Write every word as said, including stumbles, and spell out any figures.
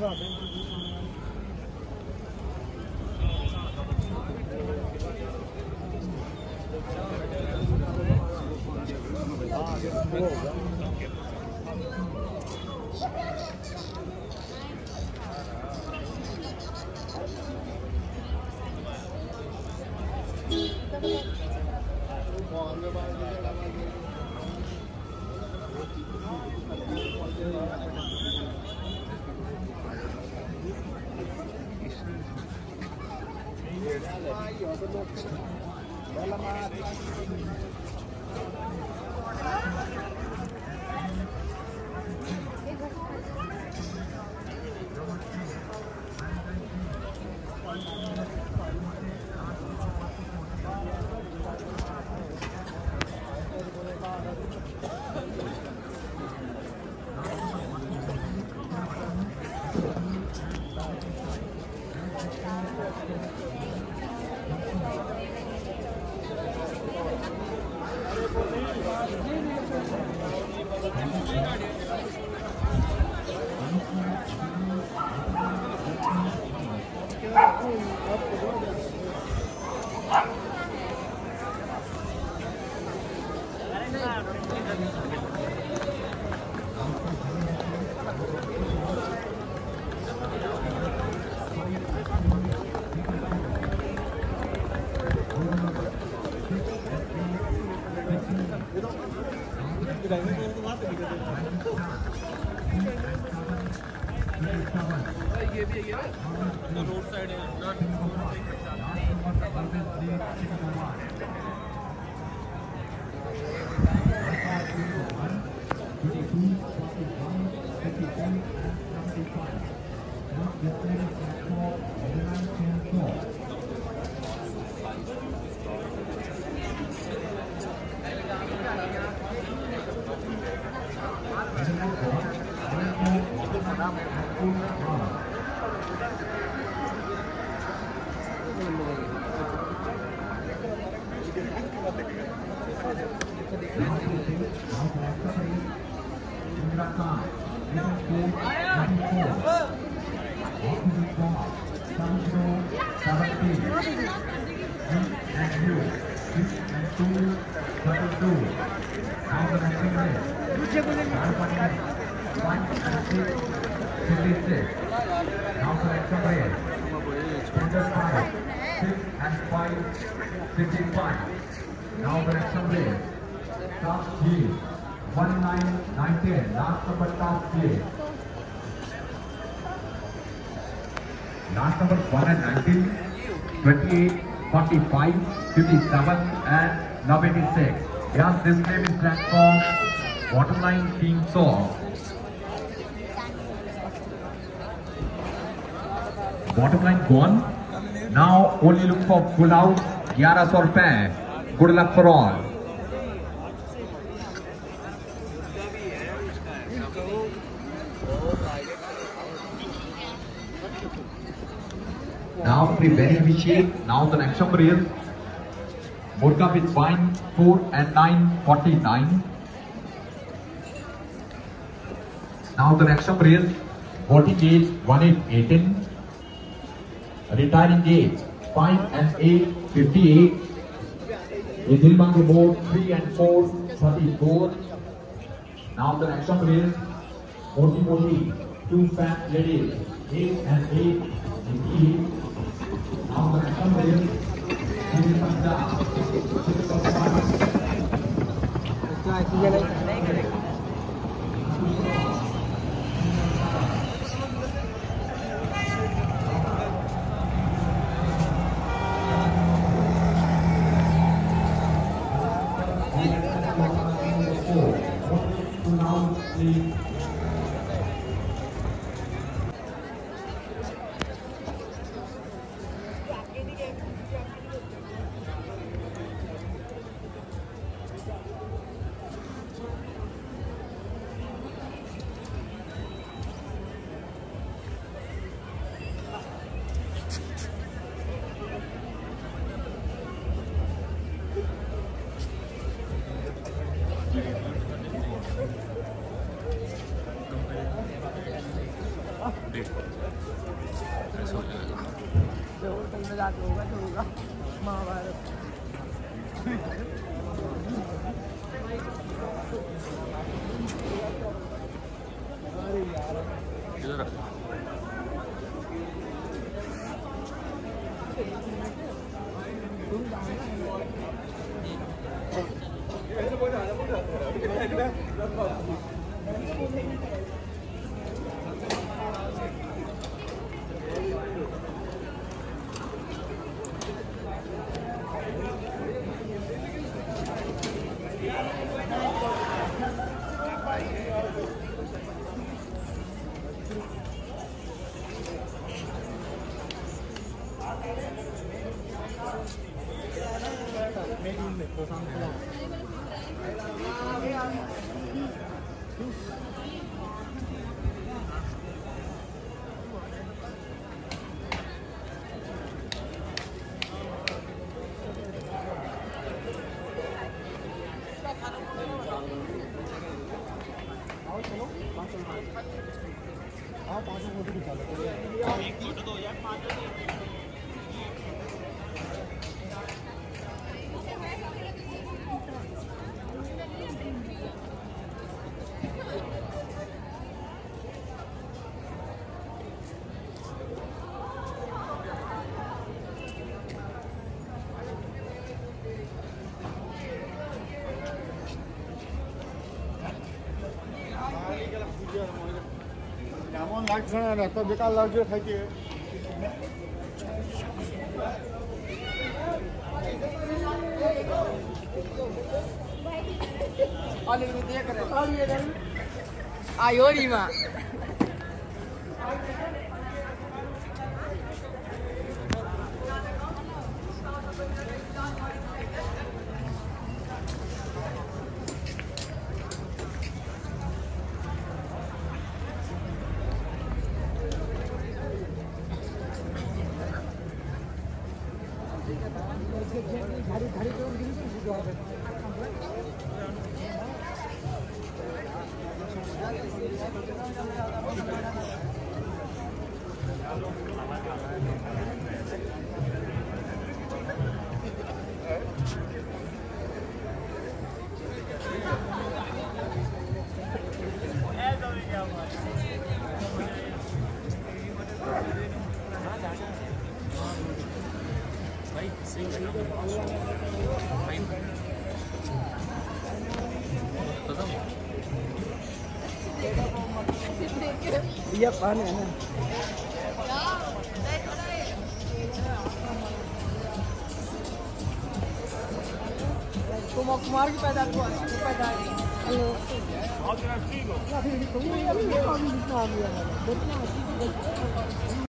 Last number one and nineteen, twenty-eight, forty-five, fifty-seven, and number eighty-six. Yes, this name is platform Waterline Team Saw. Waterline gone. Now only look for pull out. eleven hundred rupees. Good luck for all. Now the very Vichy. Now the next number is Murga with wine four and nine forty-nine. Now the next number is voting age one eight eighteen. Retiring age five and eight fifty-eight. Idilbang board three and four thirty-four. Now the next number is Moti Moti two fat ladies eight and eight eighty-eight. Now the next number is six of five. हो जाएगा। Hotel में जाके होगा तो होगा महाभारत। इधर এমন লাগছে না, এত বেকার লাগছে খাইতে। आयो रीमा झाड़ी झाड़ी भाई सही भाई ये पानी है ना कुमार कुमार की पैदा हुआ पैदा हेलो